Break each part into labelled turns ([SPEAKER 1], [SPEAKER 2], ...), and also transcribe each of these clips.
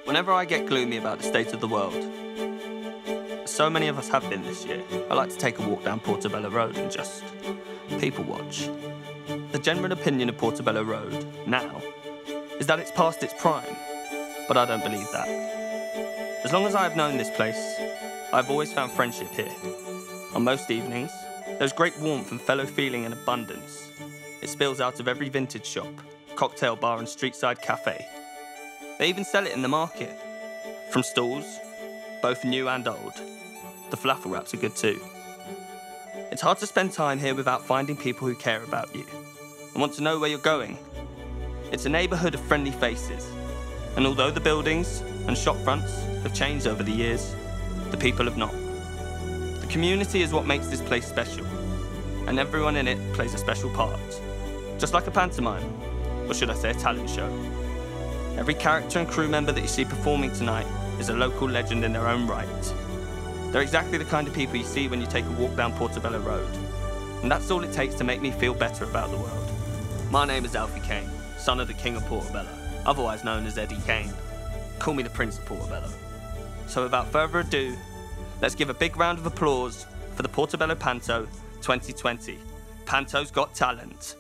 [SPEAKER 1] Whenever I get gloomy about the state of the world, so many of us have been this year, I like to take a walk down Portobello Road and just people watch. The general opinion of Portobello Road now is that it's past its prime, but I don't believe that. As long as I have known this place, I've always found friendship here. On most evenings, there's great warmth and fellow feeling and abundance. It spills out of every vintage shop, cocktail bar and street-side cafe. They even sell it in the market. From stalls, both new and old. The falafel wraps are good too. It's hard to spend time here without finding people who care about you and want to know where you're going. It's a neighbourhood of friendly faces, and although the buildings and shop fronts have changed over the years, the people have not. The community is what makes this place special, and everyone in it plays a special part. Just like a pantomime, or should I say a talent show. Every character and crew member that you see performing tonight is a local legend in their own right. They're exactly the kind of people you see when you take a walk down Portobello Road, and that's all it takes to make me feel better about the world. My name is Alfie Kane, son of the King of Portobello, otherwise known as Eddie Kane. Call me the Prince of Portobello. So without further ado, let's give a big round of applause for the Portobello Panto 2020. Panto's Got Talent.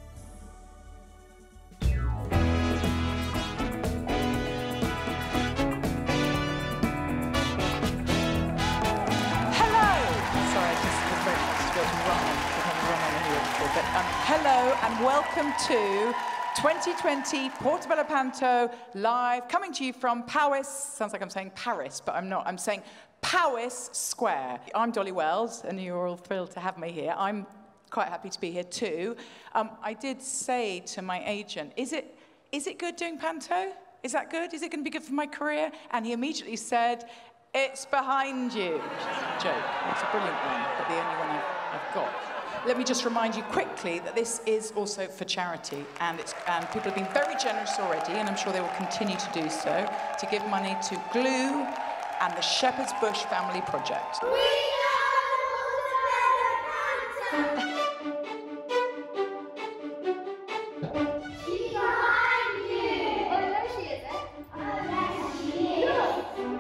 [SPEAKER 2] Hello and welcome to 2020 Portobello Panto live, coming to you from Powys. Sounds like I'm saying Paris, but I'm not. I'm saying Powys Square. I'm Dolly Wells, and you're all thrilled to have me here. I'm quite happy to be here too. I did say to my agent, is it good doing Panto? Is that good? Is it going to be good for my career? And he immediately said, it's behind you. Joke. It's a brilliant one, but the only one I've got. Let me just remind you quickly that this is also for charity, and people have been very generous already, and I'm sure they will continue to do so, to give money to Glue and the Shepherd's Bush Family Project. We are the She's behind you! Oh, there she is, eh? Oh, there she is!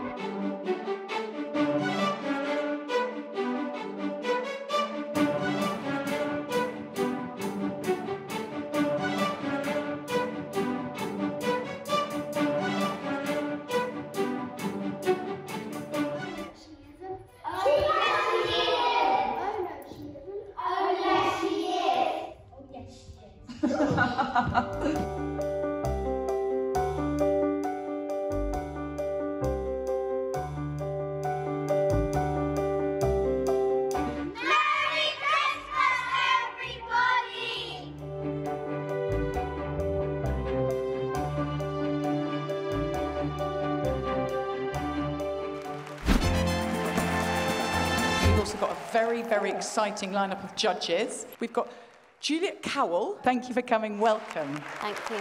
[SPEAKER 2] Got a very, very exciting lineup of judges. We've got Juliet Cowell. Thank you for coming. Welcome.
[SPEAKER 3] Thank you.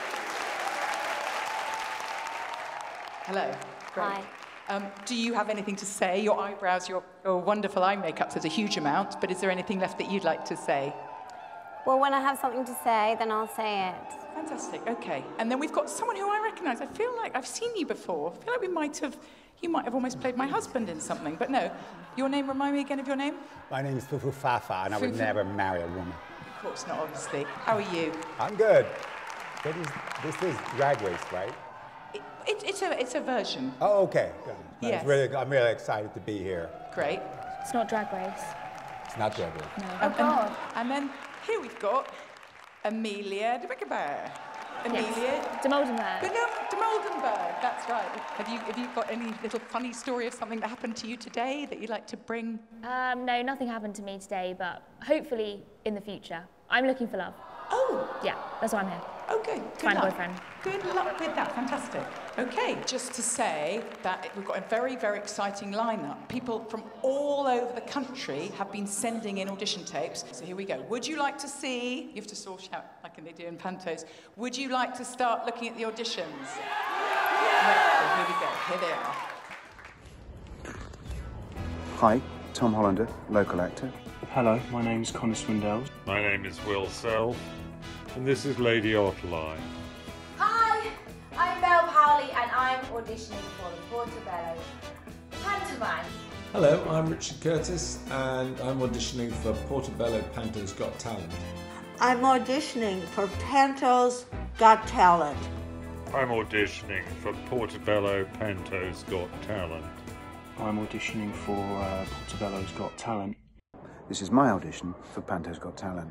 [SPEAKER 2] Hello. Great.
[SPEAKER 3] Hi.
[SPEAKER 2] Do you have anything to say? Your eyebrows, your wonderful eye makeup says a huge amount, but is there anything left that you'd like to say?
[SPEAKER 3] Well, when I have something to say, then I'll say it.
[SPEAKER 2] Fantastic. Okay. And then we've got someone who I recognise. I feel like I've seen you before. I feel like you might have almost played my husband in something, but no. Your name, remind me again of your name?
[SPEAKER 4] My name is Fufu Fafa, and I would never marry a woman.
[SPEAKER 2] Of course not, obviously. How are you?
[SPEAKER 4] I'm good. This is Drag Race, right?
[SPEAKER 2] It's a version.
[SPEAKER 4] Oh, okay. Good.
[SPEAKER 2] Yes.
[SPEAKER 4] I'm really excited to be here.
[SPEAKER 2] Great.
[SPEAKER 5] It's not Drag Race.
[SPEAKER 4] It's not Drag Race.
[SPEAKER 5] No.
[SPEAKER 2] Oh, God. And then here we've got Amelia de Rickenbaugh. Amelia
[SPEAKER 5] de Moldenberg.
[SPEAKER 2] De Moldenberg, that's right. Have you got any little funny story of something that happened to you today that you'd like to bring?
[SPEAKER 5] No, nothing happened to me today, but hopefully in the future. I'm looking for love.
[SPEAKER 2] Oh!
[SPEAKER 5] Yeah, that's why I'm here.
[SPEAKER 2] Okay,
[SPEAKER 5] Find a boyfriend.
[SPEAKER 2] Good luck with that, fantastic. Okay, just to say that we've got a very, very exciting lineup. People from all over the country have been sending in audition tapes. So here we go. Would you like to see, you have to all shout like they do in Pantos, would you like to start looking at the auditions? Yeah. Here we go, here they are.
[SPEAKER 6] Hi, Tom Hollander, local actor.
[SPEAKER 7] Hello, my name's Connor Swindell.
[SPEAKER 8] My name is Will Self, and this is Lady Otterline.
[SPEAKER 9] Hi, I'm Belle Powley, and I'm auditioning for the Portobello pantomime.
[SPEAKER 10] Hello, I'm Richard Curtis and I'm auditioning for Portobello Panto's Got Talent.
[SPEAKER 11] I'm auditioning for Panto's Got Talent.
[SPEAKER 8] I'm auditioning for Portobello Panto's Got Talent.
[SPEAKER 7] I'm auditioning for Portobello's Got Talent.
[SPEAKER 6] This is my audition for Panto's Got Talent.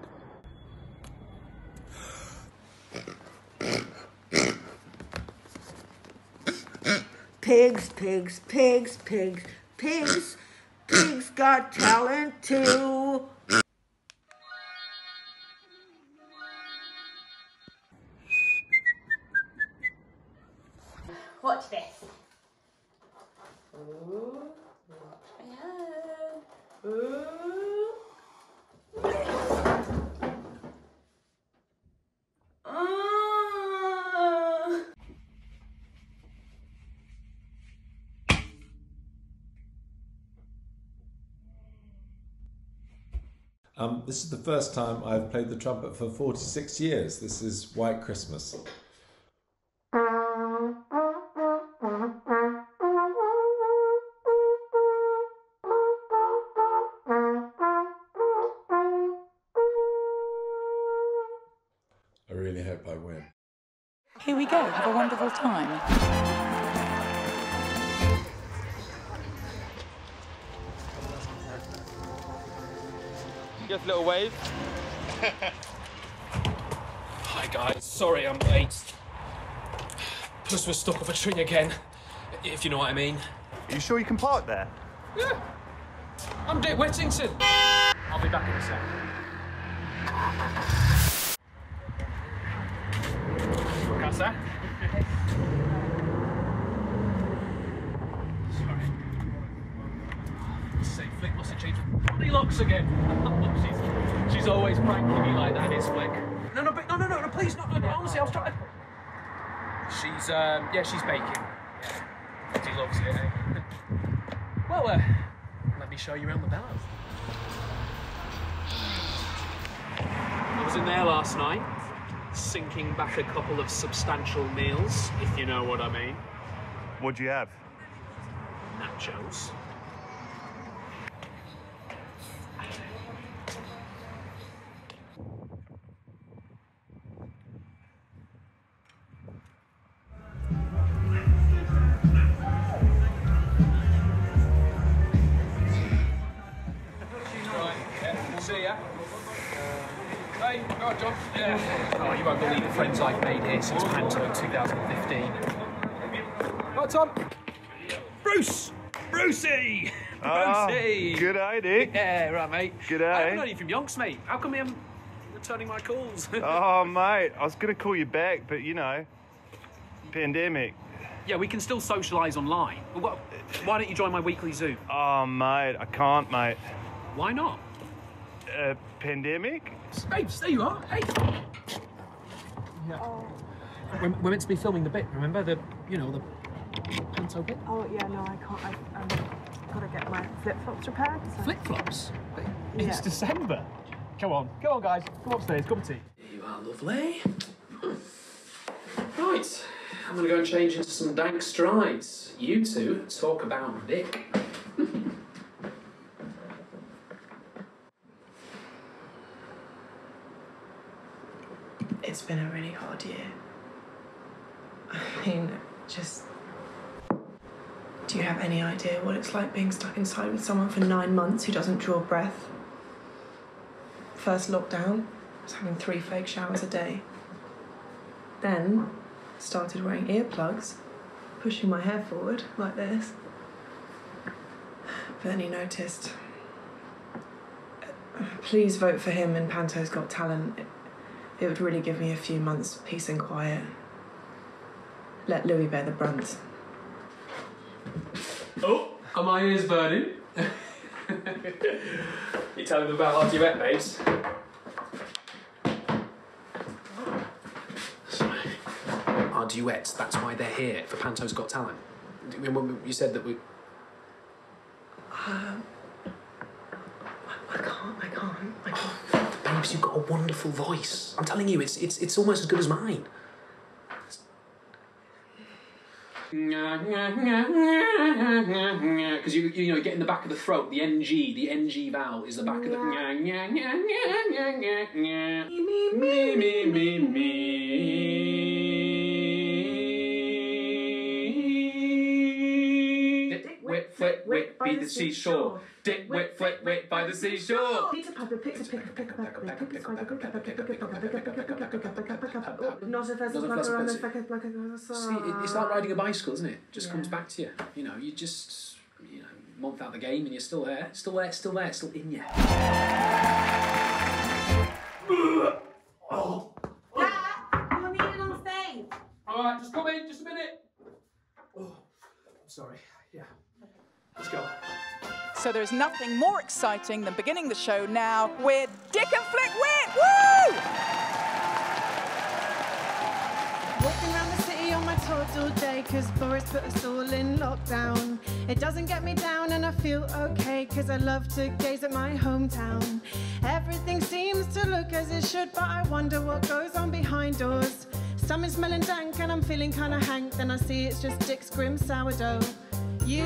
[SPEAKER 11] Pigs, pigs, pigs, pigs, pigs. Pigs got talent too.
[SPEAKER 9] Watch this. Ooh, watch my hand. Ooh.
[SPEAKER 10] This is the first time I've played the trumpet for 46 years. This is White Christmas. I really hope I win.
[SPEAKER 2] Here we go. Have a wonderful time.
[SPEAKER 1] Give a little wave.
[SPEAKER 12] Hi guys, sorry I'm late. Plus we're stuck off a tree again, if you know what I mean.
[SPEAKER 13] Are you sure you can park there?
[SPEAKER 12] Yeah. I'm Dick Whittington. I'll be back in a sec. Casa? Sorry. Say, Flick must have changed body locks again. she's always pranking me like that, is Flick. No, please, no, honestly, I was trying. She's, yeah, she's baking. Yeah. She loves it, eh? Well, let me show you around the bellows. I was in there last night, sinking back a couple of substantial meals, if you know what I mean.
[SPEAKER 13] What'd you have?
[SPEAKER 12] Nachos. See ya. Hey, go on, John. Yeah. Oh, you won't believe the friends I've made here since Panto 2015. Oh, Tom. Bruce! Brucey! Brucey!
[SPEAKER 13] Good eye, Dick.
[SPEAKER 12] Yeah, right, mate.
[SPEAKER 13] Good eye.
[SPEAKER 12] I haven't known you from Yonks, mate. How come I'm returning my calls?
[SPEAKER 13] Oh, mate, I was going to call you back, but, you know, pandemic.
[SPEAKER 12] Yeah, we can still socialise online. Why don't you join my weekly Zoom?
[SPEAKER 13] Oh, mate, I can't, mate.
[SPEAKER 12] Why not?
[SPEAKER 13] Pandemic?
[SPEAKER 12] Babes, there you are. Hey. Yeah. We're meant to be filming the bit, remember? The Panto bit?
[SPEAKER 14] Oh, yeah, no, I can't. I've got to get my flip-flops repaired. So.
[SPEAKER 12] Flip-flops?
[SPEAKER 14] Yeah.
[SPEAKER 12] It's December. Come on, guys. Come upstairs, cup of tea. Here you are, lovely. Right, I'm going to go and change into some dank strides. You two talk about Vic.
[SPEAKER 15] It's been a really hard year. I mean, do you have any idea what it's like being stuck inside with someone for 9 months who doesn't draw breath? First lockdown, I was having 3 fake showers a day. Then, started wearing earplugs, pushing my hair forward like this. Bernie noticed. Please vote for him in Panto's Got Talent. It would really give me a few months of peace and quiet. Let Louis bear the brunt.
[SPEAKER 12] Oh, are my ears burning? You telling them about our duet, babes? Sorry. Our duets, that's why they're here, for Panto's Got Talent. You said that we...
[SPEAKER 15] I can't.
[SPEAKER 12] Babes, you've got a wonderful voice. I'm telling you, it's almost as good as mine. because you know, get in the back of the throat. The NG vowel is the back of the. Dick, wet, flit, wet by the seashore. Dick, wet, flit, wet by the seashore.
[SPEAKER 15] Peter Piper picks a pick of pick
[SPEAKER 12] See, it's like riding a bicycle, isn't it? Just comes back to you. You know, you just, you know, month out the game and you're still there, still in you.
[SPEAKER 9] Oh. You're needed on stage.
[SPEAKER 12] All right, just come in, just a minute. Oh, I'm sorry. Yeah. Let's go.
[SPEAKER 2] So there's nothing more exciting than beginning the show now with Dick and Flick Wit. Woo!
[SPEAKER 15] Walking around the city on my tours all day, cause Boris put us all in lockdown. It doesn't get me down and I feel okay, cause I love to gaze at my hometown. Everything seems to look as it should, but I wonder what goes on behind doors. Something's smelling dank and I'm feeling kinda hank, then I see it's just Dick's grim sourdough. You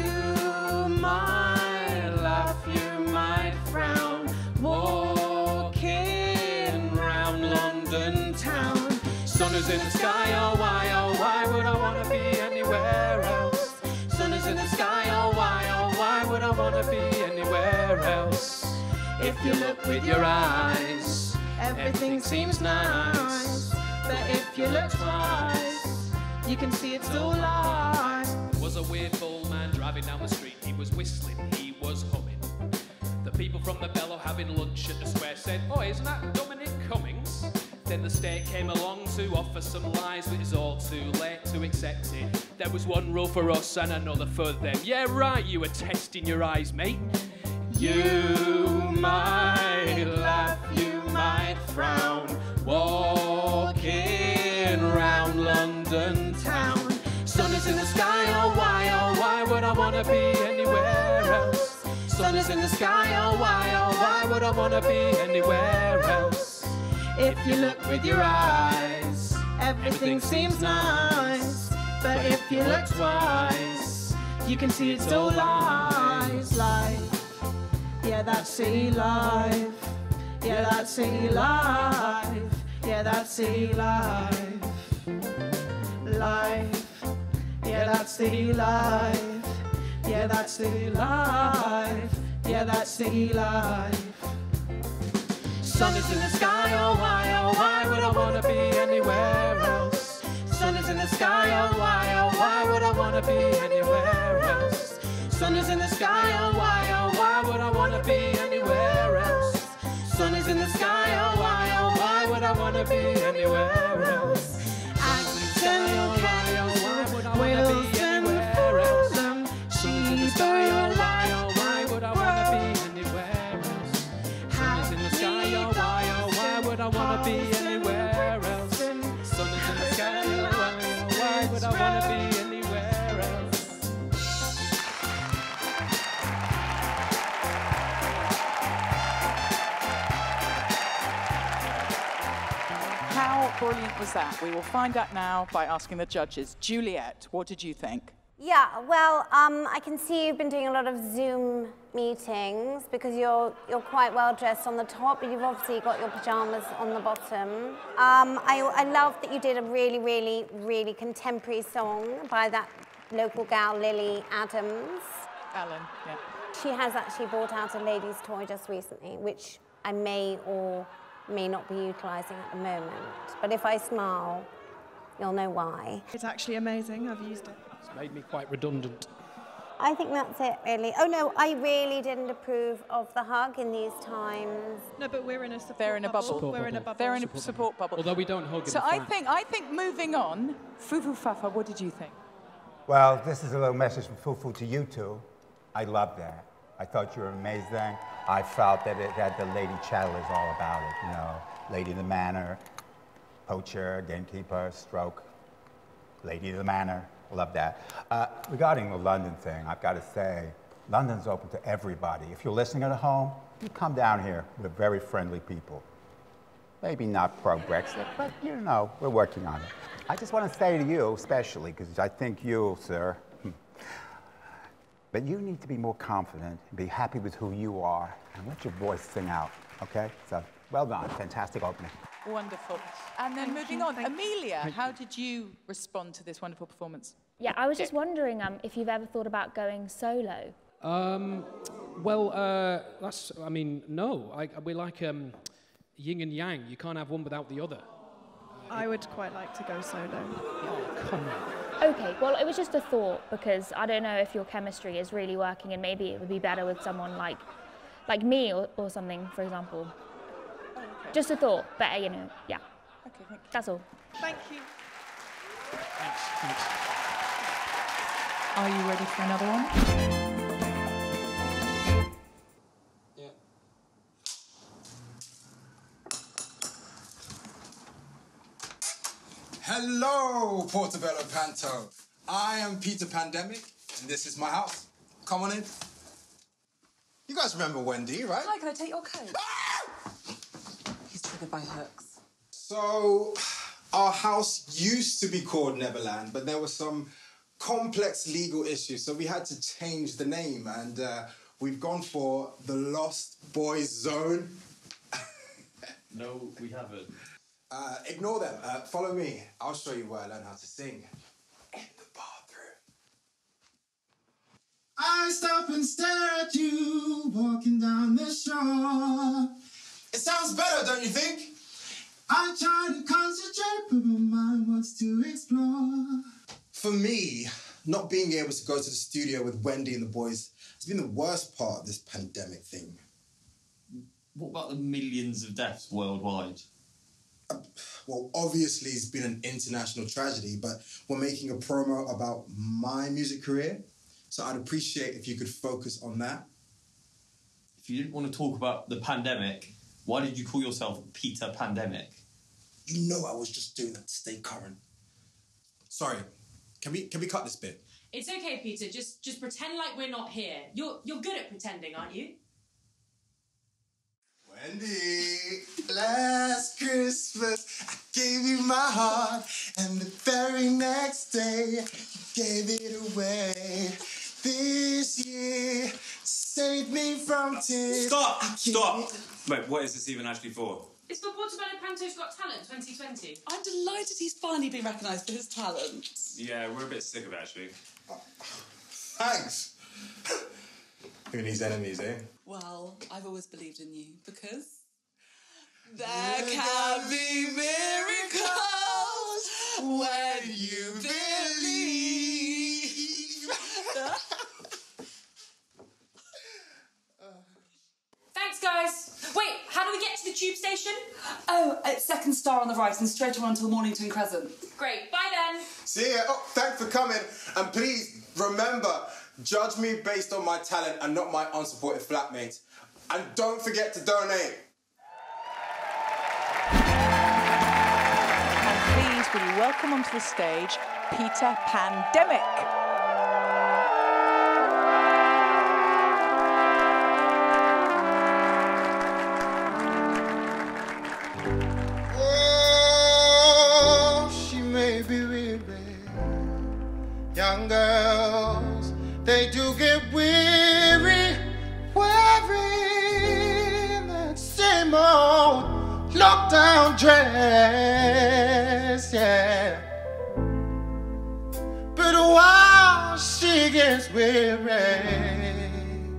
[SPEAKER 15] might laugh, you might frown, walking round London town. Sun is in the sky, oh why would I wanna be anywhere else? Sun is in the sky, oh why would I wanna be anywhere else? If you look with your eyes, everything seems nice. But if you look twice, you can see it's all lies.
[SPEAKER 12] Was a weird bull man driving down the street, he was whistling, he was humming. The people from the Bellow having lunch at the square said, oh, isn't that Dominic Cummings? Then the state came along to offer some lies, but it's all too late to accept it. There was one rule for us and another for them. Yeah, right, you were testing your eyes, mate. You might laugh, you might frown, walking round London town. Sun is in the sky, oh why would I wanna be anywhere else? Sun is in the sky, oh why would I wanna be anywhere else? If you look with your eyes, everything seems nice. But if you look twice, you can see it's all lies. Life, yeah, that's city life. Yeah, that's city life. Yeah, that's city life. Life. Yeah, that's city life. Yeah, that's city life. Yeah, that's city life. Sun is in the sky, oh why would I wanna be anywhere else? Sun is in the sky, oh why would I wanna be anywhere else? Sun is in the sky, oh why would I wanna be anywhere else? Sun is in the sky, oh why would I wanna be anywhere else? Acton, Wilson, Fulham, Sheffield, why would I wanna be anywhere else? Sun is in the sky, oh why would I wanna be anywhere else? Sun is in the sky, oh why would I wanna be anywhere else?
[SPEAKER 2] How brilliant was that? We will find out now by asking the judges. Juliet, what did you think?
[SPEAKER 3] Yeah, well, I can see you've been doing a lot of Zoom meetings because you're quite well dressed on the top, but you've obviously got your pajamas on the bottom. I love that you did a really, really, really contemporary song by that local gal, Lily Adams.
[SPEAKER 2] Ellen, yeah.
[SPEAKER 3] She has actually brought out a ladies' toy just recently, which I may or may not be utilising at the moment. But if I smile, you'll know why.
[SPEAKER 15] It's actually amazing, I've used it.
[SPEAKER 12] It's made me quite redundant.
[SPEAKER 3] I think that's it, really. Oh, no, I really didn't approve of the hug in these times.
[SPEAKER 15] No, but we're in a support
[SPEAKER 2] They're in a bubble.
[SPEAKER 15] We're in a bubble.
[SPEAKER 2] They're in a support bubble.
[SPEAKER 12] Although we don't hug in
[SPEAKER 2] So
[SPEAKER 12] the
[SPEAKER 2] I
[SPEAKER 12] front.
[SPEAKER 2] think moving on, Fufu Fafa, what did you think?
[SPEAKER 4] Well, this is a little message from Fufu to you two. I love that. I thought you were amazing. I felt that the Lady Chattel is all about it, you know. Lady of the Manor, poacher, gamekeeper, stroke, Lady of the Manor. I love that. Regarding the London thing, I've got to say, London's open to everybody. If you're listening at home, you come down here. We're very friendly people. Maybe not pro-Brexit, but you know, we're working on it. I just want to say to you, especially, because I think you, sir, but you need to be more confident, be happy with who you are, and let your voice sing out, okay? So, well done, fantastic opening.
[SPEAKER 2] Wonderful. And then moving on, Amelia, how did you respond to this wonderful performance?
[SPEAKER 5] Yeah, I was just wondering if you've ever thought about going solo.
[SPEAKER 12] That's, I mean, no. We're like yin and yang. You can't have one without the other.
[SPEAKER 14] I would quite like to go solo.
[SPEAKER 12] Oh, come on.
[SPEAKER 5] Okay, well, it was just a thought, because I don't know if your chemistry is really working, and maybe it would be better with someone like me or something, for example.
[SPEAKER 2] Oh, okay.
[SPEAKER 5] Just a thought, but you know, yeah.
[SPEAKER 2] Okay, thank you.
[SPEAKER 5] That's all.
[SPEAKER 2] Thank you.
[SPEAKER 12] Thanks.
[SPEAKER 2] Are you ready for another one?
[SPEAKER 10] Yeah.
[SPEAKER 16] Hello, Portobello Panto. I am Peter Pandemic, and this is my house. Come on in. You guys remember Wendy, right?
[SPEAKER 17] Hi, can I take your coat? He's triggered by hooks.
[SPEAKER 16] So, our house used to be called Neverland, but there were some complex legal issues, so we had to change the name, and we've gone for the Lost Boys Zone.
[SPEAKER 18] No, we haven't.
[SPEAKER 16] Ignore them. Follow me. I'll show you where I learned how to sing. In the bathroom. I stop and stare at you walking down the shore. It sounds better, don't you think? I try to concentrate, but my mind wants to explore. For me, not being able to go to the studio with Wendy and the boys has been the worst part of this pandemic thing.
[SPEAKER 18] What about the millions of deaths worldwide?
[SPEAKER 16] Well, obviously it's been an international tragedy, but we're making a promo about my music career, so I'd appreciate if you could focus on that.
[SPEAKER 18] If you didn't want to talk about the pandemic, why did you call yourself Peter Pandemic?
[SPEAKER 16] You know I was just doing that to stay current. Sorry, can we cut this bit?
[SPEAKER 19] It's okay, Peter. Just pretend like we're not here. You're good at pretending, aren't you?
[SPEAKER 16] Wendy, last Christmas I gave you my heart, and the very next day you gave it away. This year saved me from tears.
[SPEAKER 18] Stop! Wait, what is this even actually for?
[SPEAKER 19] It's for Portobello Panto's Got Talent 2020.
[SPEAKER 17] I'm delighted he's finally been recognised for his talent.
[SPEAKER 18] Yeah, we're a bit sick of it, actually.
[SPEAKER 16] Thanks. Who needs enemies, eh?
[SPEAKER 17] Well, I've always believed in you because there can be miracles when you believe.
[SPEAKER 19] Thanks, guys. Wait, how do we get to the tube station?
[SPEAKER 17] Oh, it's second star on the right and straight on until Mornington Crescent.
[SPEAKER 19] Great, bye then.
[SPEAKER 16] See ya. Oh, thanks for coming. And please, remember, judge me based on my talent and not my unsupported flatmates. And don't forget to donate.
[SPEAKER 2] And please, will you welcome onto the stage Peter Pandemic.
[SPEAKER 16] Young girls, they do get weary, wearing that same old lockdown dress, yeah. But while she gets weary,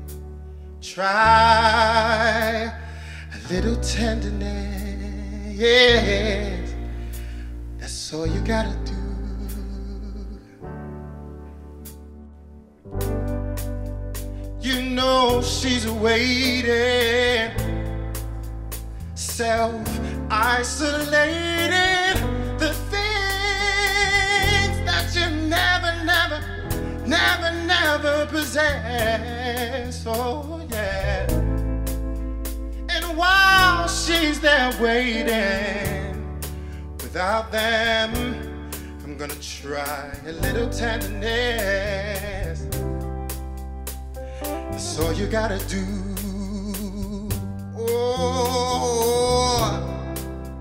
[SPEAKER 16] try a little tenderness, yes. That's all you gotta do. You know she's waiting, self-isolated, the things that you never possess, oh yeah. And while she's there waiting, without them, I'm gonna try a little tenderness. That's all you gotta do. Oh,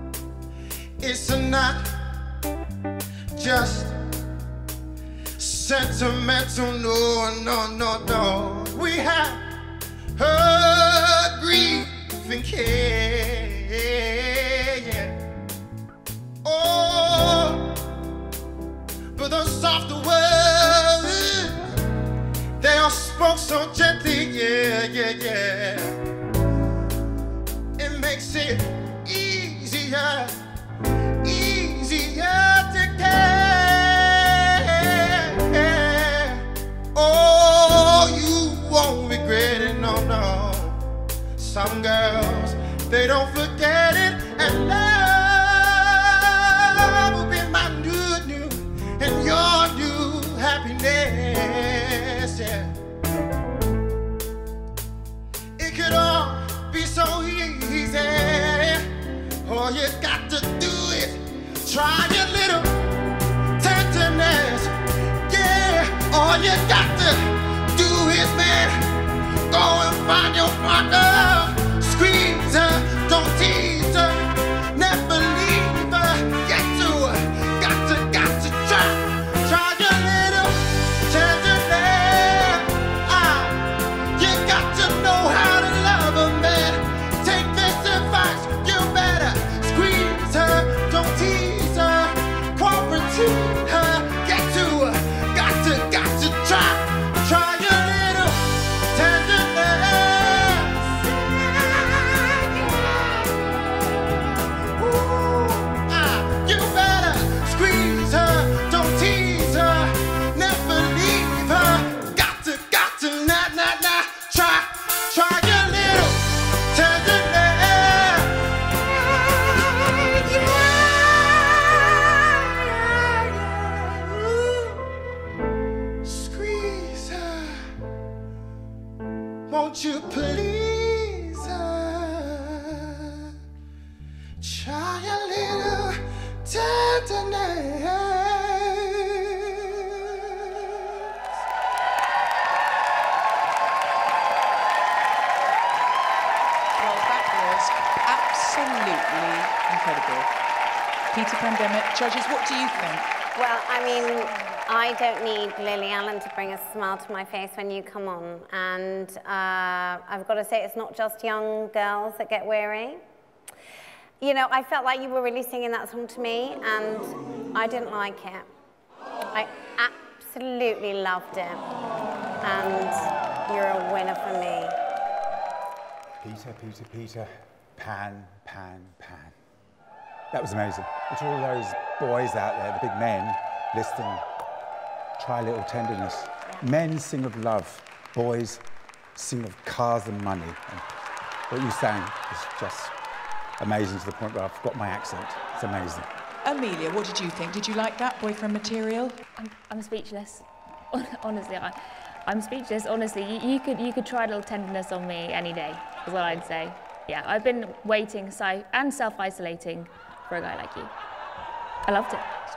[SPEAKER 16] sentimental, no. We have her grief and care, yeah. Oh, but those softer words, they are spoke so gently, yeah. It makes it easier to care. Oh, you won't regret it, no. Some girls, they don't forget it, and love will be my new and your new happiness, yeah. It could all be so easy. All you got to do is try a little tenderness, yeah. All you got to do is, man, go and find your partner. Squeeze her, don't tease her, never leave her. Got to try a little tenderness. You got to know how to love a man. Take this advice, you better squeeze her, don't tease her, quarantine her. Got to try a little tenderness. You better squeeze her, don't tease her, never leave her. Got to, nah, try a little tenderness. Squeeze her, won't you please her? Try a little tenderness.
[SPEAKER 2] Well, that was absolutely incredible. Peter Pandemic, judges, what do you think?
[SPEAKER 3] Well, I mean, I don't need Lily Allen to bring a smile to my face when you come on. And I've got to say, it's not just young girls that get weary. You know, I felt like you were really singing that song to me, and I didn't like it. I absolutely loved it. And you're a winner for me.
[SPEAKER 4] Peter, Pan. That was amazing. To all those boys out there, the big men, listening, try a little tenderness. Men sing of love, boys sing of cars and money. And what you sang is just amazing to the point where I forgot my accent. It's amazing.
[SPEAKER 2] Amelia, what did you think? Did you like that, boyfriend material?
[SPEAKER 5] I'm speechless. Honestly, I'm speechless. Honestly, you could try a little tenderness on me any day, is what I'd say. Yeah, I've been waiting and self-isolating for a guy like you. I loved it.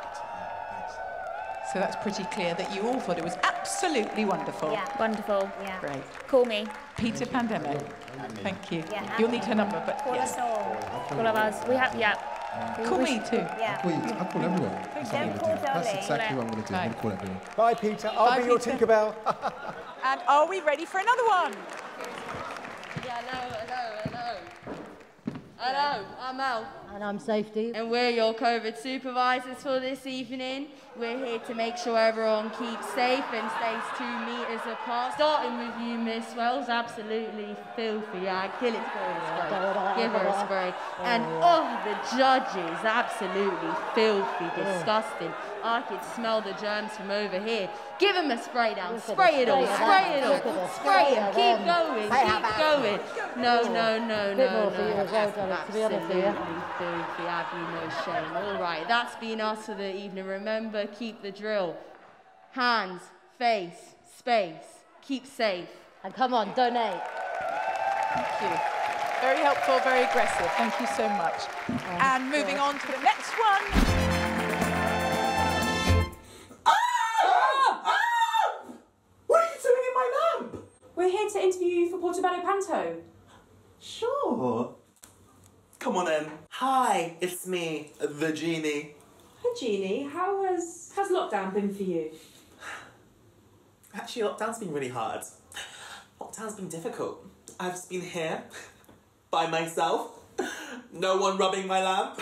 [SPEAKER 2] So that's pretty clear that you all thought it was absolutely wonderful.
[SPEAKER 5] Yeah. Wonderful.
[SPEAKER 3] Yeah.
[SPEAKER 2] Great.
[SPEAKER 5] Call me.
[SPEAKER 2] Peter Pandemic. Thank you.
[SPEAKER 3] Yeah.
[SPEAKER 2] You'll need her number, but
[SPEAKER 3] Call
[SPEAKER 2] yes.
[SPEAKER 3] us all.
[SPEAKER 5] All of us. We have, yeah.
[SPEAKER 2] Call me too.
[SPEAKER 3] Yeah.
[SPEAKER 10] I call everyone.
[SPEAKER 3] Don't call Dolly.
[SPEAKER 10] That's exactly what I'm going to do. I'm going to call everyone.
[SPEAKER 4] Bye, Peter. I'll be your Tinkerbell.
[SPEAKER 2] And are we ready for another one?
[SPEAKER 20] Yeah, hello, I'm Mel.
[SPEAKER 21] And I'm Safety.
[SPEAKER 20] And we're your COVID supervisors for this evening. We're here to make sure everyone keeps safe and stays 2 meters apart. Starting with you, Miss Wells, absolutely filthy. Yeah, kill it, give her a spray. And the judges, absolutely filthy, disgusting. I could smell the germs from over here. Give him a spray down. Spray it all. Spray it all. Spray him. Keep going. Keep going. No. Absolutely filthy. Have you no shame? All right, that's been us for the evening. Remember, keep the drill. Hands, face, space. Keep safe.
[SPEAKER 21] And come on, donate.
[SPEAKER 2] Thank you. Very helpful, very aggressive. Thank you so much. And moving on to the next one.
[SPEAKER 22] What are you doing in my lamp?
[SPEAKER 19] We're here to interview you for Portobello Panto.
[SPEAKER 22] Sure.
[SPEAKER 23] Come on in. Hi, it's me, the genie.
[SPEAKER 19] Hi, Jeannie. How's lockdown been for you?
[SPEAKER 23] Actually, lockdown's been really hard. Lockdown's been difficult. I've just been here, by myself. No one rubbing my lamp.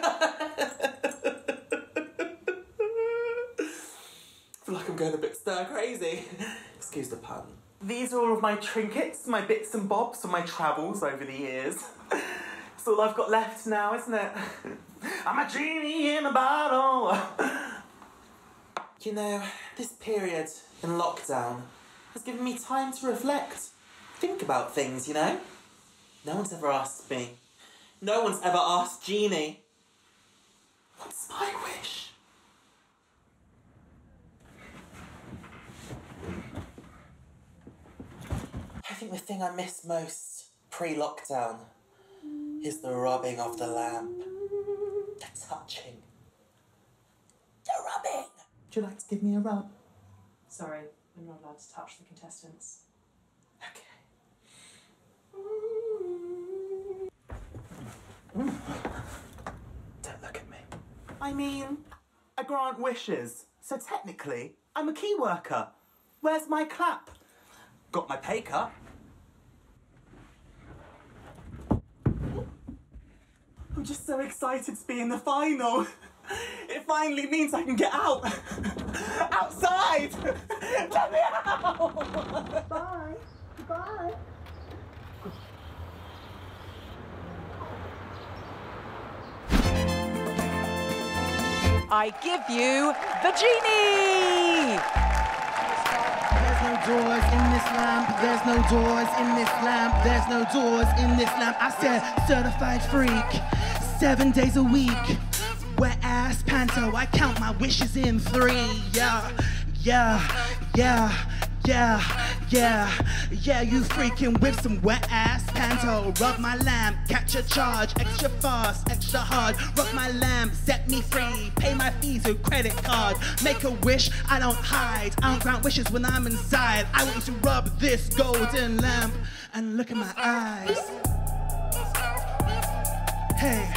[SPEAKER 23] I feel like I'm going a bit stir-crazy. Excuse the pun. These are all of my trinkets, my bits and bobs from my travels over the years. It's all I've got left now, isn't it? I'm a genie in a bottle. You know, this period in lockdown has given me time to reflect, think about things, you know? No one's ever asked me. No one's ever asked Jeannie. What's my wish? I think the thing I miss most pre-lockdown is the rubbing of the lamp. The touching. The rubbing. Would you like to give me a rub?
[SPEAKER 19] Sorry, we're not allowed to touch the contestants.
[SPEAKER 23] Don't look at me. I mean, I grant wishes, so technically, I'm a key worker. Where's my clap? Got my pay cut. I'm just so excited to be in the final. It finally means I can get out. Outside! Let me out!
[SPEAKER 11] Bye. Bye.
[SPEAKER 2] I give you the genie!
[SPEAKER 16] There's no doors in this lamp. There's no doors in this lamp. There's no doors in this lamp. I said certified freak, 7 days a week. Wet ass panto, I count my wishes in 3. Yeah, yeah, yeah, yeah, yeah, yeah. You freaking whip some wet ass panto. Rub my lamp, catch a charge, extra fast, extra hard. Rub my lamp, set me free. Pay my fees with credit card. Make a wish, I don't hide. I don't grant wishes when I'm inside. I want you to rub this golden lamp and look in my eyes. Hey.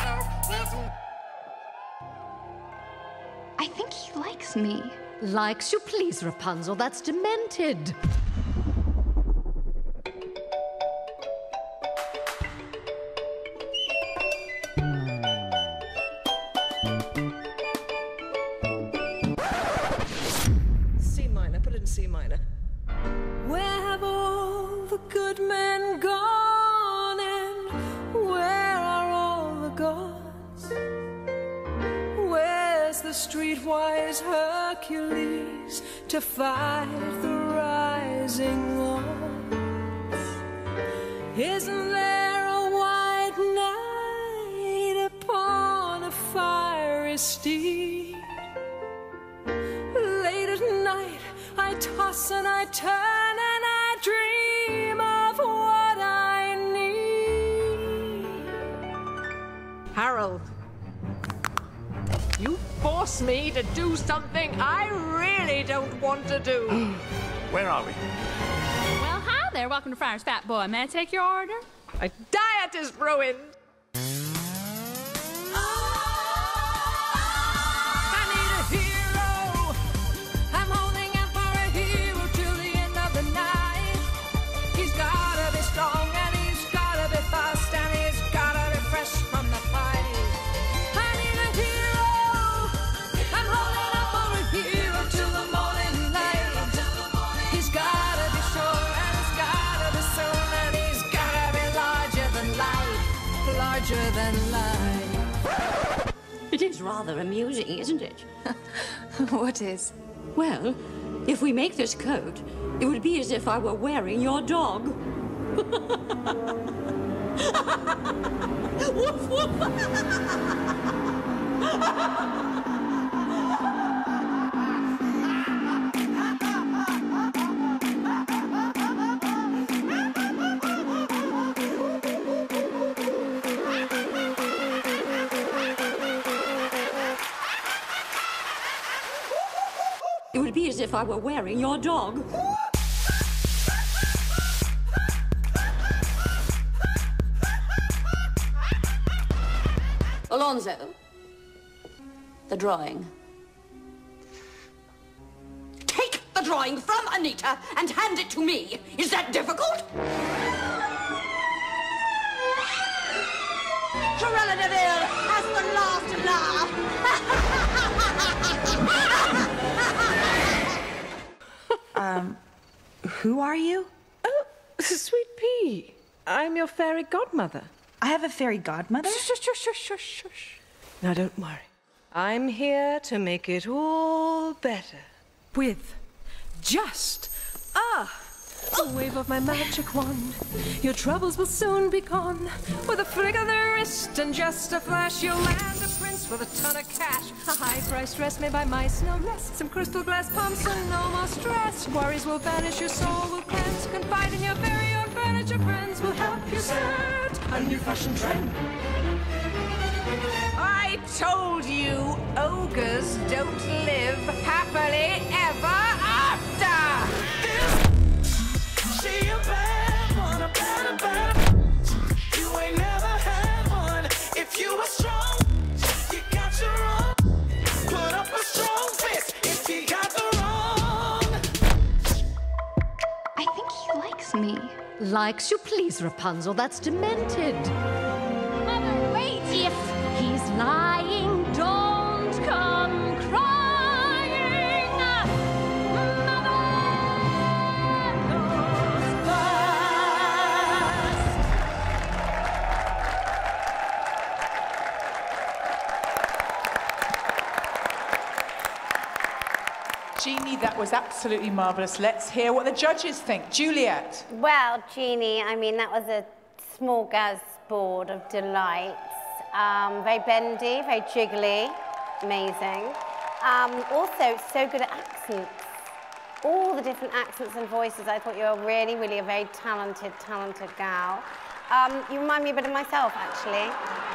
[SPEAKER 6] I think he likes me. Likes you? Please, Rapunzel, that's demented.
[SPEAKER 7] C minor, put it in C minor.
[SPEAKER 8] Where have all the good men gone, and where are all the gods? Where's the streetwise Hercules to fight the rising odds? Isn't there a white knight upon a fiery steed? Late at night I toss and I turn and I dream of what I need.
[SPEAKER 24] Harold, you force me to do something I really don't want to do.
[SPEAKER 25] Where are we?
[SPEAKER 26] Well, hi there. Welcome to Friar's Fat Boy. May I take your order?
[SPEAKER 24] My diet is ruined.
[SPEAKER 8] I need a hero. I'm holding out for a hero till the end of the night. He's gotta be strong and he's gotta be fast and he's gotta be fresh from the fight. I need a hero. I'm holding out for a hero till the morning light. He's gotta be sure and he's gotta be soon and he's gotta be larger than life. Larger than life.
[SPEAKER 21] It is rather amusing, isn't it?
[SPEAKER 6] What is?
[SPEAKER 21] Well, if we make this coat, it would be as if I were wearing your dog. Woof, woof. It would be as if I were wearing your dog. Alonso, the drawing. Take the drawing from Anita and hand it to me. Is that difficult? Cruella de Vil has the last laugh.
[SPEAKER 7] Who are you?
[SPEAKER 1] Oh, Sweet Pea. I'm your fairy godmother.
[SPEAKER 7] I have a fairy godmother?
[SPEAKER 1] Shush, shush, shush, shush, shush. Now, don't worry. I'm here to make it all better. With just a wave of my magic wand, your troubles will soon be gone. With a flick of the wrist and just a flash, you'll land a prince with a ton of cash. A high-priced dress made by mice, no less. Some crystal glass pumps and no more stress. Worries will vanish, your soul will cleanse. Confide in your very own furniture friends will help you set a new fashion trend.
[SPEAKER 24] I told you, ogres don't live happily ever after!
[SPEAKER 16] She a bad one, a bad. You ain't never had one. If you were strong, you got your own. Put up a strong fist if you got the wrong.
[SPEAKER 6] I think he likes me. Likes you? Please, Rapunzel, that's demented.
[SPEAKER 21] Mother, wait!
[SPEAKER 6] If he's lying, don't come crying. Mother knows best.
[SPEAKER 2] Jeannie, that was absolutely marvellous. Let's hear what the judges think. Juliet.
[SPEAKER 3] Well, Jeannie, I mean, that was a smorgasbord of delights. Very bendy, very jiggly, amazing. Also, so good at accents. All the different accents and voices. I thought you were really, really a very talented gal. You remind me a bit of myself, actually.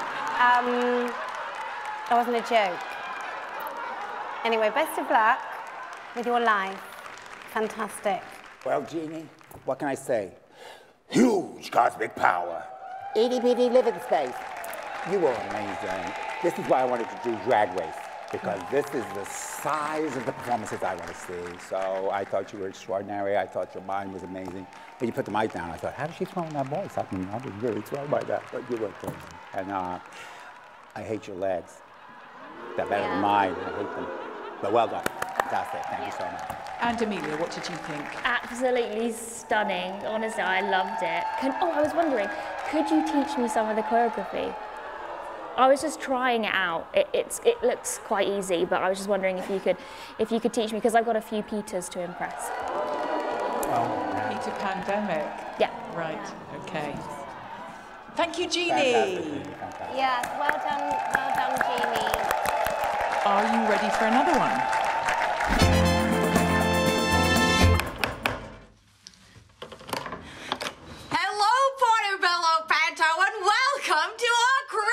[SPEAKER 3] That wasn't a joke. Anyway, best of luck with your life. Fantastic.
[SPEAKER 4] Well, Jeannie, what can I say? Huge cosmic power. Itty-bitty living space. You were amazing. This is why I wanted to do Drag Race, because this is the size of the performances I want to see. So I thought you were extraordinary. I thought your mind was amazing. When you put the mic down, I thought, how did she throw in that voice? I mean, I was really thrown by that, but you were amazing. And I hate your legs. They're better than mine. I hate them. But well done. Fantastic. Thank you so much.
[SPEAKER 2] And Amelia, what did you think?
[SPEAKER 5] Absolutely stunning. Honestly, I loved it. I was wondering, could you teach me some of the choreography? I was just trying it out. It looks quite easy, but I was just wondering if you could teach me, because I've got a few Peters to impress.
[SPEAKER 2] Peter Pandemic.
[SPEAKER 5] Yeah.
[SPEAKER 2] Right. Okay. Thank you, Jeannie.
[SPEAKER 3] Yes, well done, Jeannie.
[SPEAKER 2] Are you ready for another one?
[SPEAKER 24] Hello, Portobello Panto, and welcome to our crib!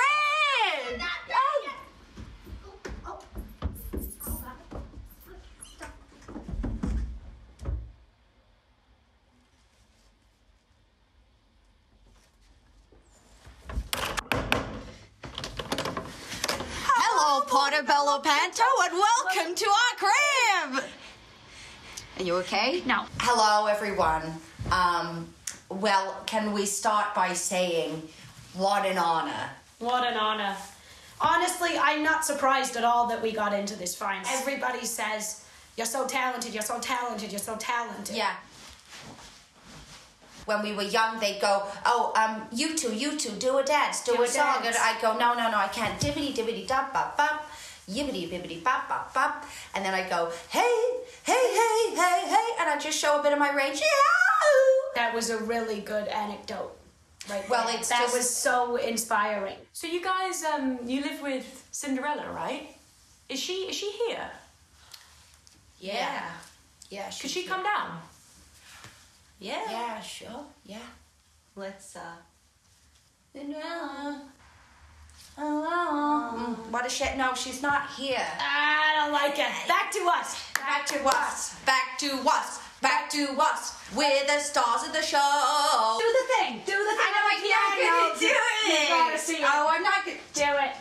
[SPEAKER 24] Hello, Portobello Panto, and welcome to our crib! Are you okay?
[SPEAKER 5] No.
[SPEAKER 9] Hello, everyone. Well, can we start by saying, what an honor.
[SPEAKER 13] What an honor. Honestly, I'm not surprised at all that we got into this finals. Everybody says, you're so talented, you're so talented, you're so talented.
[SPEAKER 9] Yeah. When we were young, they'd go, you two, do a dance, do a song. And I'd go, no, I can't. Dibbity-dibbity-dop-bop-bop, yibbity-bibbity-bop-bop-bop. And then I'd go, hey, and I'd just show a bit of my range. Yeah!
[SPEAKER 13] That was a really good anecdote. Right.
[SPEAKER 9] Well,
[SPEAKER 13] there. That was so inspiring. So you guys, you live with Cinderella, right? Is she here?
[SPEAKER 9] Yeah.
[SPEAKER 13] Could she come down?
[SPEAKER 9] Yeah. Yeah, sure. Yeah. Let's, what a shit. No, she's not here.
[SPEAKER 13] I don't like it. Back to us.
[SPEAKER 9] Back to us. Back to us. Back to us. We're the stars of the show.
[SPEAKER 13] Do the thing.
[SPEAKER 9] I know I can't do it.
[SPEAKER 13] You gotta see it.
[SPEAKER 9] Oh, I'm not gonna
[SPEAKER 13] do it.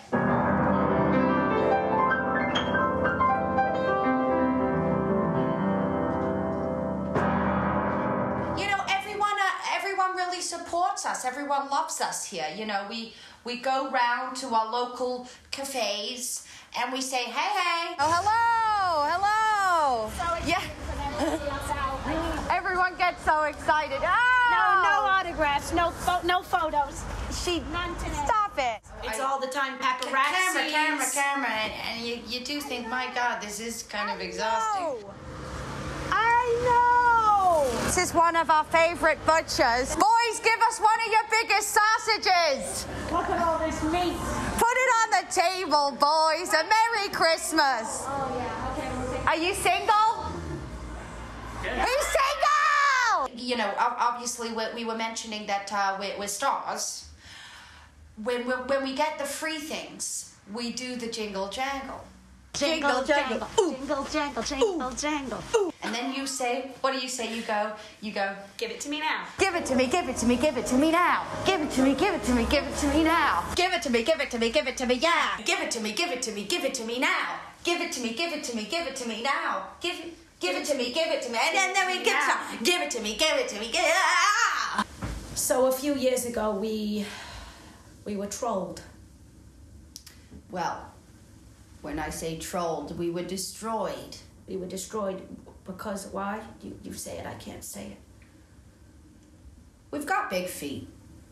[SPEAKER 9] supports us. Everyone loves us here. You know, we go round to our local cafes and we say, hey.
[SPEAKER 24] Oh, hello. Yeah. Everyone gets so excited. Oh!
[SPEAKER 13] No autographs, no photos. None today.
[SPEAKER 24] Stop it.
[SPEAKER 13] It's all the time paparazzi.
[SPEAKER 9] Camera, and you do think, my God, this is kind of exhausting.
[SPEAKER 24] I know. This is one of our favorite butchers. Boys, give us one of your biggest sausages.
[SPEAKER 13] Look at all this meat.
[SPEAKER 24] Put it on the table, boys. A Merry Christmas.
[SPEAKER 13] Oh, yeah. Okay, we'll take
[SPEAKER 24] Are you single?
[SPEAKER 9] Yeah.
[SPEAKER 24] Who's single?
[SPEAKER 9] You know, obviously, we were mentioning that we're stars. When we get the free things, we do the jingle jangle.
[SPEAKER 24] Jingle jangle.
[SPEAKER 13] Ooh. Jingle jangle, jingle jangle.
[SPEAKER 9] Ooh. And then you say, what do you say? You go,
[SPEAKER 13] give it to me now.
[SPEAKER 24] Give it to me, give it to me, give it to me now. Give it to me, give it to me, give it to me now. Give it to me, give it to me, give it to me, yeah.
[SPEAKER 9] Give it to me, give it to me, give it to me now. Give it to me, give it to me, give it to me now. Give it to me, give it to me. And then we get some. Give it to me, give it to me,
[SPEAKER 13] So a few years ago, we were trolled.
[SPEAKER 9] Well, when I say trolled, we were destroyed.
[SPEAKER 13] We were destroyed because why? You say it, I can't say it.
[SPEAKER 9] We've got big feet.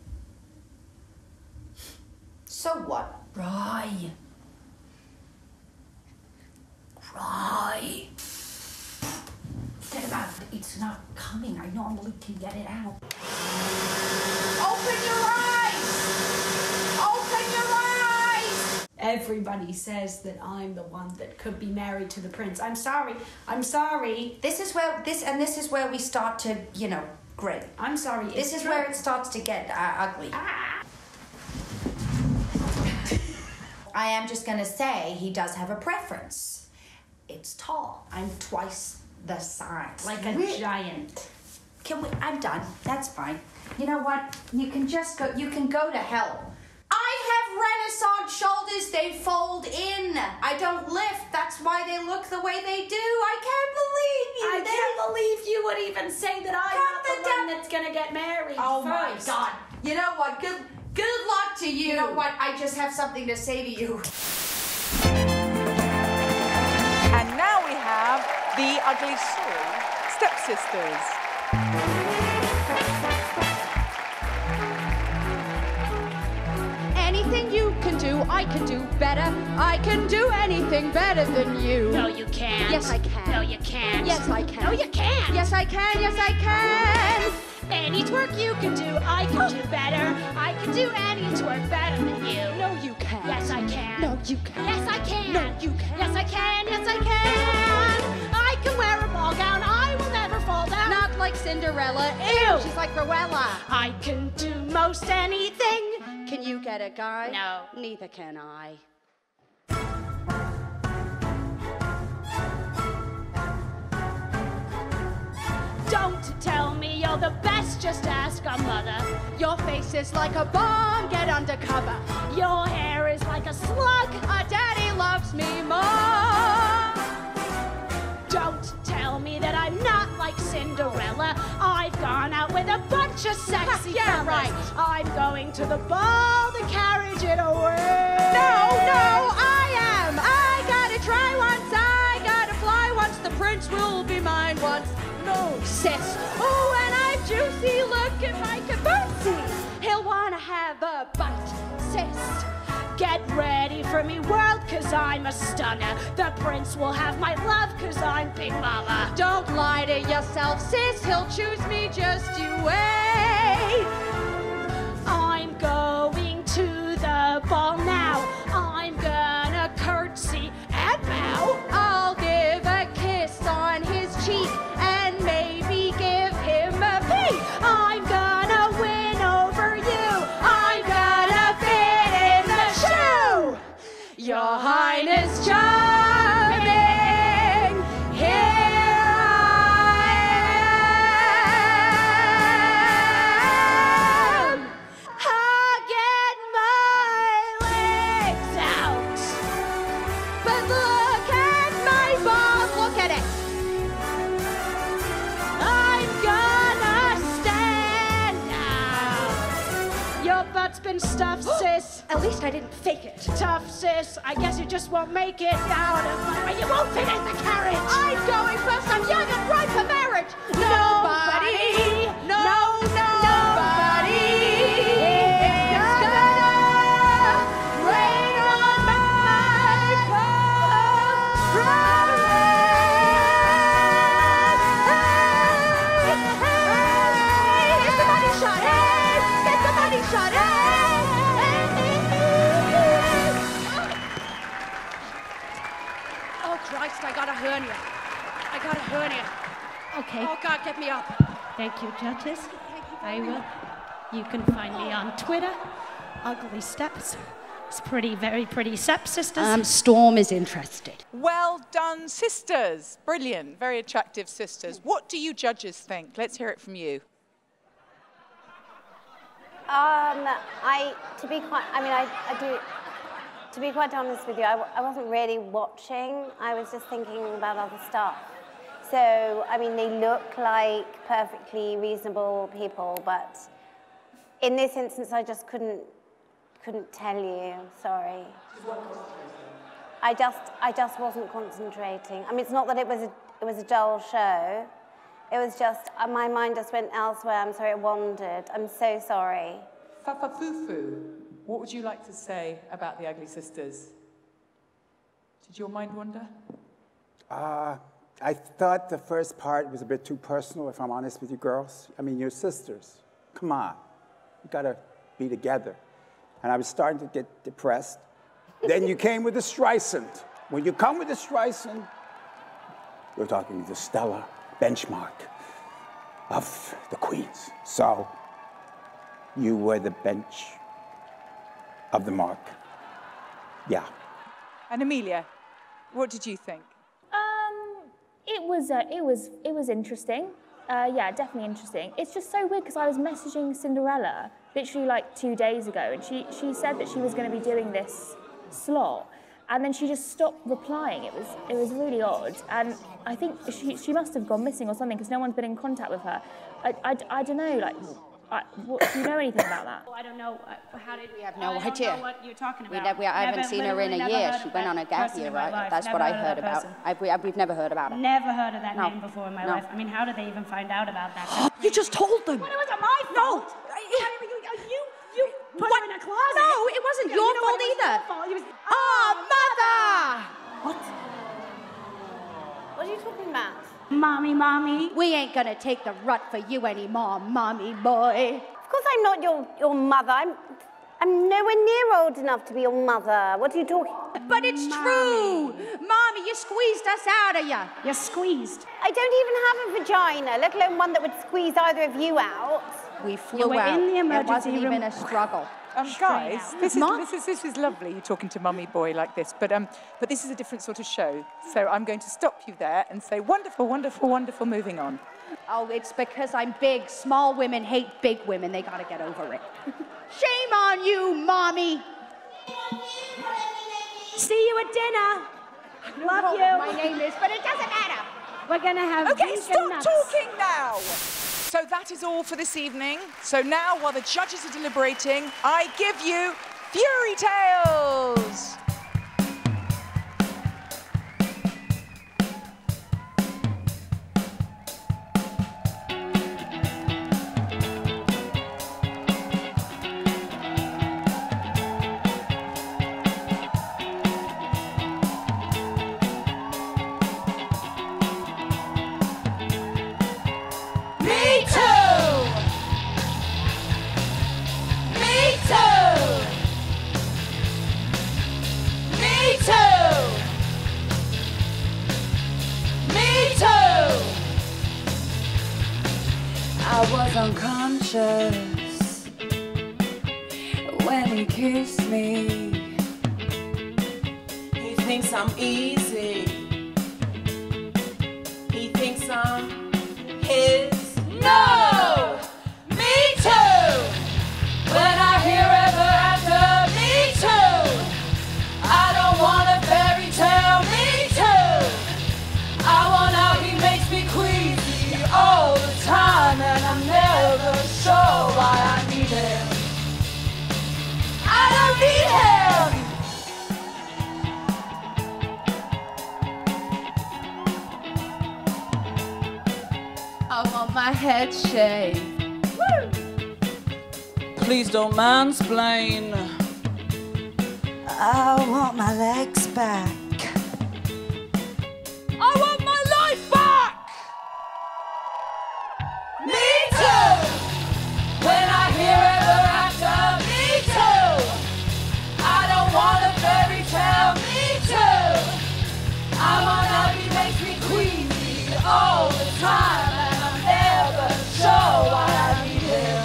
[SPEAKER 9] So what? Cry. Get it out. It's not coming. I normally can get it out. Open your eyes! Open your eyes!
[SPEAKER 13] Everybody says that I'm the one that could be married to the prince. I'm sorry.
[SPEAKER 9] This is where we start to, grin.
[SPEAKER 13] I'm sorry.
[SPEAKER 9] This is where it starts to get ugly. I am just gonna say he does have a preference. It's tall. I'm twice the size.
[SPEAKER 13] Like a giant.
[SPEAKER 9] I'm done. That's fine. You know what? You can go to hell. I have Renaissance shoulders. They fold in. I don't lift. That's why they look the way they do. I can't believe you.
[SPEAKER 13] I can't believe you would even say that I'm not the one that's gonna get married.
[SPEAKER 9] Oh
[SPEAKER 13] first.
[SPEAKER 9] My God. You know what? Good luck to you. You know what? I just have something to say to you.
[SPEAKER 2] And now we have the Ugly Soul Stepsisters.
[SPEAKER 20] Anything you can do, I can do better. I can do anything better than you.
[SPEAKER 26] No, you can't.
[SPEAKER 20] Yes, I can.
[SPEAKER 26] No, you can't.
[SPEAKER 20] Yes, I can.
[SPEAKER 26] No, you can't.
[SPEAKER 20] Yes, I can. Yes, I can.
[SPEAKER 26] Any twerk you can do, I can do better. I can do any twerk better than you.
[SPEAKER 20] No, you can't.
[SPEAKER 26] Yes, I can.
[SPEAKER 20] No, you can't.
[SPEAKER 26] Yes, I can.
[SPEAKER 20] No, you can't.
[SPEAKER 26] Yes, I can. Yes, I can. I can wear a ball gown. I will never fall down.
[SPEAKER 20] Not like Cinderella.
[SPEAKER 26] Ew.
[SPEAKER 20] She's like Cruella.
[SPEAKER 26] I can do most anything.
[SPEAKER 20] Can you get a guy?
[SPEAKER 26] No.
[SPEAKER 20] Neither can I.
[SPEAKER 26] Don't tell me you're the best, just ask our mother.
[SPEAKER 20] Your face is like a bomb, get undercover.
[SPEAKER 26] Your hair is like a slug.
[SPEAKER 20] Our daddy loves me more.
[SPEAKER 26] Don't tell me that I'm not like Cinderella. I've gone out with a bunch of sexy
[SPEAKER 20] Yeah,
[SPEAKER 26] fellas.
[SPEAKER 20] right.
[SPEAKER 26] I'm going to the ball, the carriage it away.
[SPEAKER 20] No, I am. I gotta try once, I gotta fly once. The prince will be mine once. No, sis. Oh, and I'm juicy. Look at my caboose. He'll wanna have a bite, sis.
[SPEAKER 26] Get ready for me, world, 'cause I'm a stunner. The prince will have my love, 'cause I'm Big Mama.
[SPEAKER 20] Don't lie to yourself, sis. He'll choose me, just you wait.
[SPEAKER 26] I'm going to the ball now. I'm gonna curtsy and bow.
[SPEAKER 20] I'll give a kiss on his cheek and maybe give him a peek.
[SPEAKER 26] I'm gonna win over you. I'm gonna fit in the shoe.
[SPEAKER 20] Your Highness charming, here I
[SPEAKER 26] your butt's been stuffed, sis.
[SPEAKER 6] At least I didn't fake it.
[SPEAKER 26] Tough, sis. I guess you just won't make it out of my way. You won't fit in the carriage.
[SPEAKER 6] I'm going first. I'm young and ripe for marriage. Nobody. Nobody is gonna rain on my parade. Get the money shot, hey! Get the money shot, hey!
[SPEAKER 26] Oh, Christ, I got a hernia.
[SPEAKER 6] Okay.
[SPEAKER 26] Oh, God, get me up. Thank you, judges. I will. You can find me on Twitter. Ugly Steps. It's pretty, very pretty steps, sisters.
[SPEAKER 6] Storm is interested.
[SPEAKER 2] Well done, sisters. Brilliant, very attractive sisters. What do you judges think? Let's hear it from you.
[SPEAKER 3] To be quite honest with you, I wasn't really watching. I was just thinking about other stuff. So, I mean, they look like perfectly reasonable people, but in this instance, I just couldn't tell you. Sorry. I just wasn't concentrating. I mean, it's not that it was a dull show. It was just my mind just went elsewhere. I'm sorry, it wandered. I'm so sorry.
[SPEAKER 2] Fafafufu, what would you like to say about the Ugly Sisters? Did your mind wander?
[SPEAKER 4] I thought the first part was a bit too personal, if I'm honest with you girls. I mean, you're sisters. Come on. You gotta be together. And I was starting to get depressed. Then you came with the Streisand. When you come with the Streisand, you're talking the stellar benchmark of the queens. So, you were the bench of the mark. Yeah.
[SPEAKER 2] And Amelia, what did you think?
[SPEAKER 5] It was interesting. Yeah, definitely interesting. It's just so weird because I was messaging Cinderella literally like 2 days ago, and she said that she was going to be doing this slot, and then she just stopped replying. It was really odd, and I think she must have gone missing or something because no one's been in contact with her. I don't know, like. Do you know anything about that?
[SPEAKER 26] Oh, I don't know. How did
[SPEAKER 12] We have no
[SPEAKER 26] I
[SPEAKER 12] idea.
[SPEAKER 26] don't know what you're talking about.
[SPEAKER 12] I haven't seen her in a year. She went on a gap year, right? That's what I heard about. We've never heard about her.
[SPEAKER 26] Never heard of that name before in my life. I mean, how did they even find out about that?
[SPEAKER 6] You just told them.
[SPEAKER 26] Well, it wasn't my fault. You put her in a closet.
[SPEAKER 6] No, it wasn't your fault either.
[SPEAKER 24] Mother!
[SPEAKER 3] What are you talking about?
[SPEAKER 26] Mommy.
[SPEAKER 24] We ain't gonna take the rut for you anymore, mommy boy.
[SPEAKER 3] Of course I'm not your mother. I'm nowhere near old enough to be your mother. What are you talking about?
[SPEAKER 24] But it's true! Mommy, you squeezed us out of you.
[SPEAKER 26] You're squeezed.
[SPEAKER 3] I don't even have a vagina, let alone one that would squeeze either of you out.
[SPEAKER 24] We flew out.
[SPEAKER 26] In the emergency
[SPEAKER 24] it wasn't
[SPEAKER 26] room.
[SPEAKER 24] even a struggle.
[SPEAKER 2] Guys, this is lovely, you talking to Mummy Boy like this, but this is a different sort of show. So I'm going to stop you there and say wonderful, wonderful, wonderful, moving on.
[SPEAKER 24] Oh, it's because I'm big. Small women hate big women. They gotta get over it. Shame on you, Mommy.
[SPEAKER 26] See you at dinner. Love you.
[SPEAKER 24] My name is, but it doesn't matter.
[SPEAKER 26] We're gonna have
[SPEAKER 2] Okay, stop
[SPEAKER 26] nuts.
[SPEAKER 2] talking now. So that is all for this evening. So now, while the judges are deliberating, I give you Fury Tales.
[SPEAKER 14] I was unconscious when he kissed me. He thinks I'm easy. He thinks I'm his. No! Me too! When I hear ever after, me too! I don't want a fairy tale, me too! I want out, he makes me queasy all the time, and I'm never sure why I need him. my head shaved. Woo!
[SPEAKER 10] Please don't mansplain.
[SPEAKER 11] I want my legs back.
[SPEAKER 14] I want my life back! Me too! When I hear ever after, me too! I don't want a fairy tale, me too! I'm unhappy, makes me queasy all the time, and I'm never sure why I need him.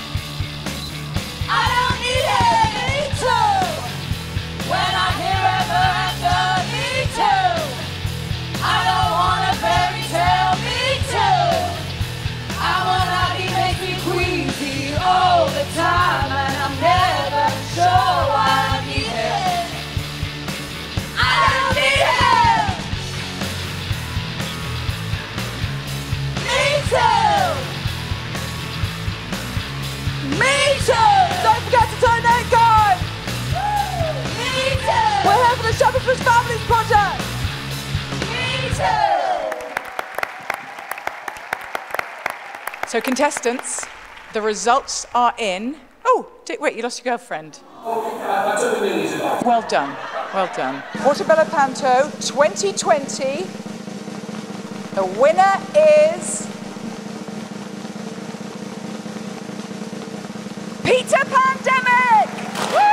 [SPEAKER 14] I don't need him, me too! When I hear ever after, me too! I don't want a fairy tale, me too! I'm unhappy, makes me queasy all the time, and I'm never sure why I need him. I don't need him! Me too! Me too! Don't forget to donate, guys! Me too! We're here for the Shepherd's Bush Families Project! Me too!
[SPEAKER 2] So contestants, the results are in. Oh, wait, you lost your girlfriend. Well done, well done. Portobello Panto 2020. The winner is Peter Pandemic! Woo!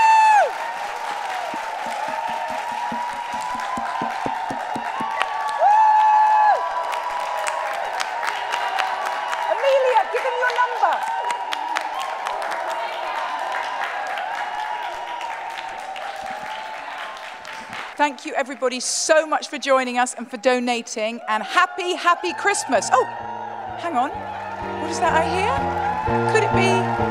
[SPEAKER 2] Amelia, give him your number. Thank you, everybody, so much for joining us and for donating. And happy, happy Christmas. Oh, hang on. What is that I hear? Could it be?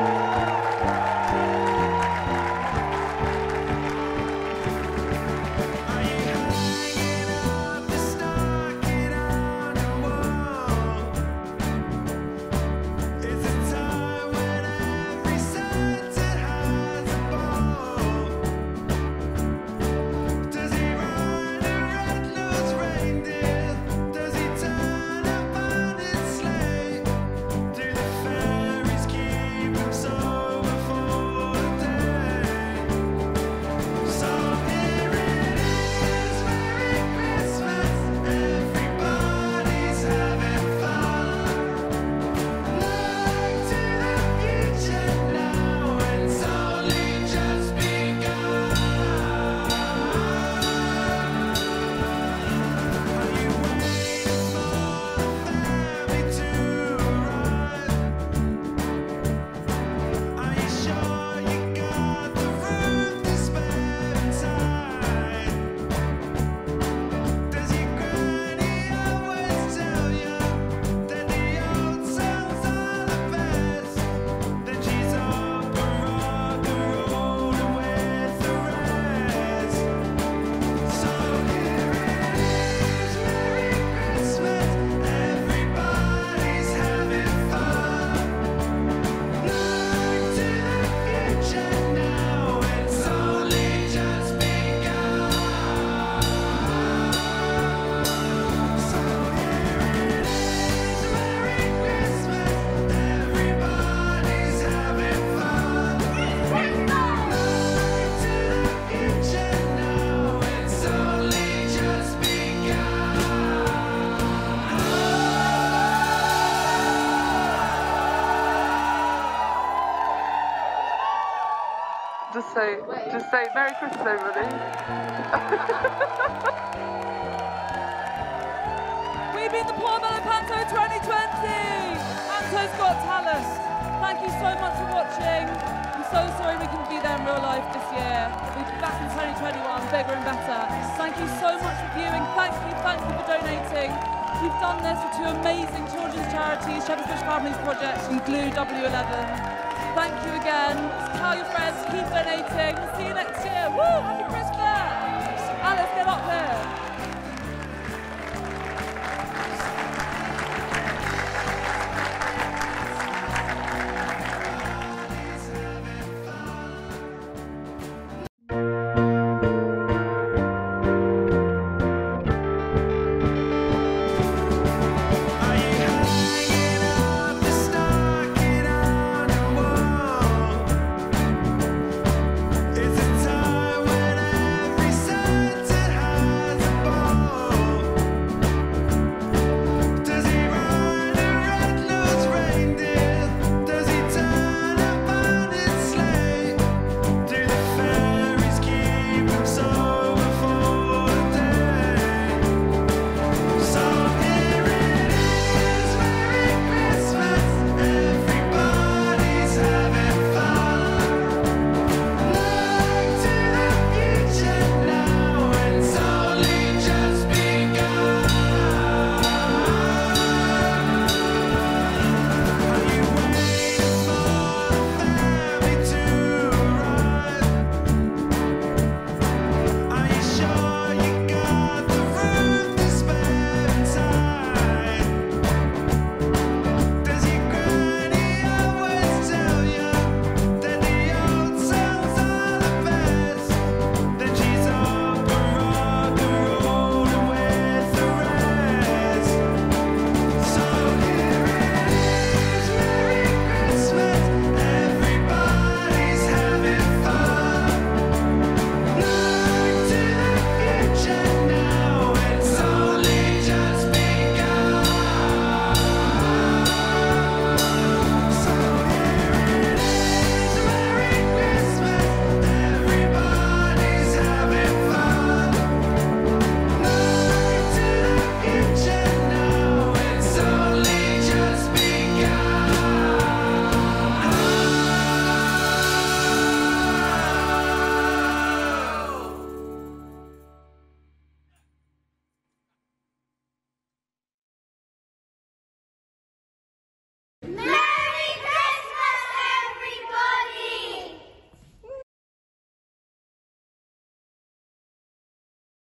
[SPEAKER 15] Just say Merry Christmas, everybody.
[SPEAKER 14] We've been the Portobello Panto 2020! Panto's Got Talent. Thank you so much for watching. I'm so sorry we couldn't be there in real life this year. We'll be back in 2021, bigger and better. Thank you so much for viewing. Thank you for donating. You've done this for two amazing children's charities, Shepherd's Bush Families Project and Glue W11. Thank you again. Tell your friends, keep